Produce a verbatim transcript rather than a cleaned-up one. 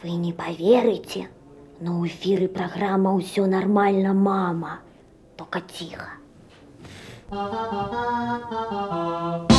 Вы не поверите, но у эфиры программа «Все нормально, мама». Только тихо.